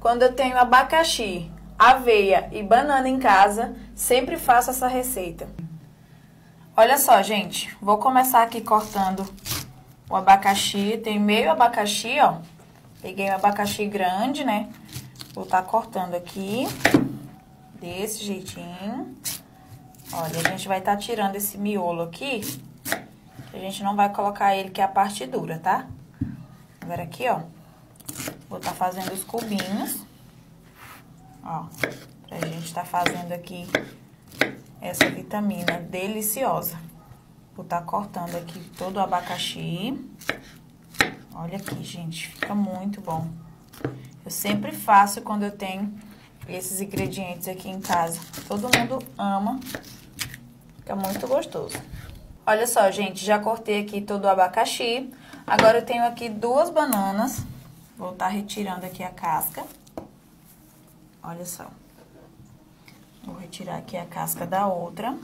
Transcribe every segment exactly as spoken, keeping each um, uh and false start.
quando eu tenho abacaxi, aveia e banana em casa, sempre faço essa receita. Olha só, gente, vou começar aqui cortando o abacaxi. Tem meio abacaxi, ó. Peguei um abacaxi grande, né? Vou estar cortando aqui, desse jeitinho. Olha, a gente vai estar tirando esse miolo aqui. A gente não vai colocar ele, que é a parte dura, tá? Agora aqui, ó. Vou estar fazendo os cubinhos. Ó, pra gente estar fazendo aqui essa vitamina deliciosa. Vou estar cortando aqui todo o abacaxi. Olha aqui, gente, fica muito bom. Eu sempre faço quando eu tenho esses ingredientes aqui em casa. Todo mundo ama. Fica muito gostoso. Olha só, gente, já cortei aqui todo o abacaxi. Agora eu tenho aqui duas bananas. Vou estar retirando aqui a casca. Olha só. Vou retirar aqui a casca da outra.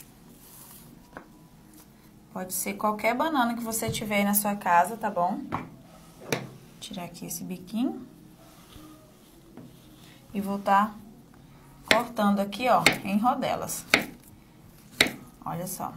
Pode ser qualquer banana que você tiver aí na sua casa, tá bom? Vou tirar aqui esse biquinho. E vou estar cortando aqui, ó, em rodelas. Olha só.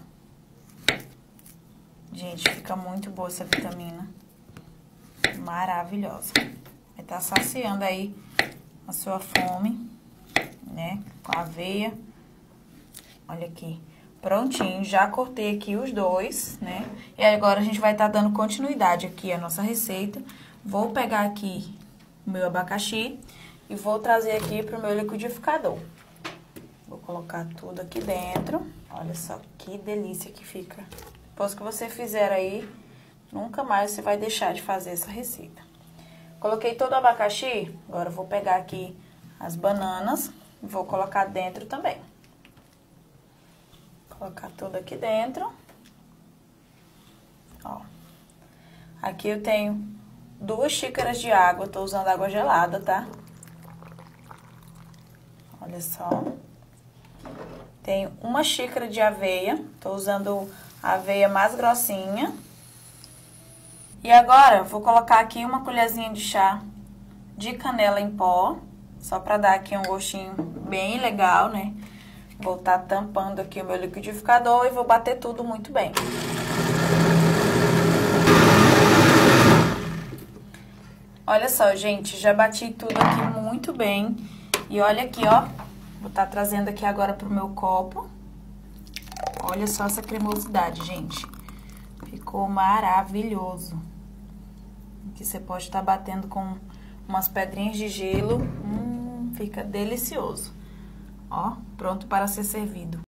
Gente, fica muito boa essa vitamina. Maravilhosa. Vai estar saciando aí a sua fome, né? Com a aveia. Olha aqui. Prontinho, já cortei aqui os dois, né? E agora a gente vai estar dando continuidade aqui à nossa receita. Vou pegar aqui o meu abacaxi e vou trazer aqui pro meu liquidificador. Vou colocar tudo aqui dentro. Olha só que delícia que fica. Depois que você fizer aí, nunca mais você vai deixar de fazer essa receita. Coloquei todo o abacaxi, agora eu vou pegar aqui as bananas e vou colocar dentro também. Colocar tudo aqui dentro. Ó. Aqui eu tenho duas xícaras de água, tô usando água gelada, tá? Olha só. Tenho uma xícara de aveia, tô usando a aveia mais grossinha. E agora, vou colocar aqui uma colherzinha de chá de canela em pó, só pra dar aqui um gostinho bem legal, né? Vou estar tampando aqui o meu liquidificador e vou bater tudo muito bem. Olha só, gente, já bati tudo aqui muito bem. E olha aqui, ó, vou estar trazendo aqui agora pro meu copo. Olha só essa cremosidade, gente. Ficou maravilhoso. Aqui você pode estar batendo com umas pedrinhas de gelo. Hum, fica delicioso. Ó, pronto para ser servido.